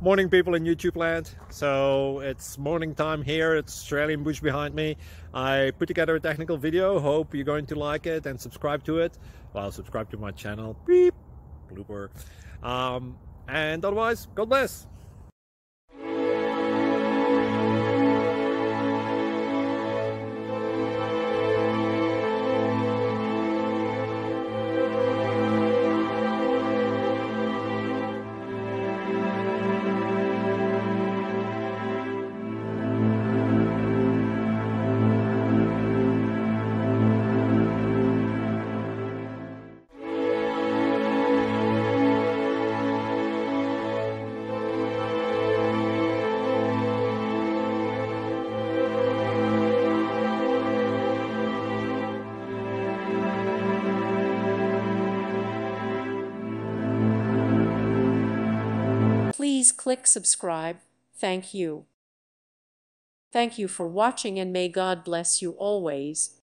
Morning, people in YouTube land. So it's morning time here. It's Australian bush behind me. I put together a technical video. Hope you're going to like it and subscribe to it. Well, subscribe to my channel. Beep. Blooper. And otherwise, God bless. Please click subscribe. Thank you. Thank you for watching, and may God bless you always.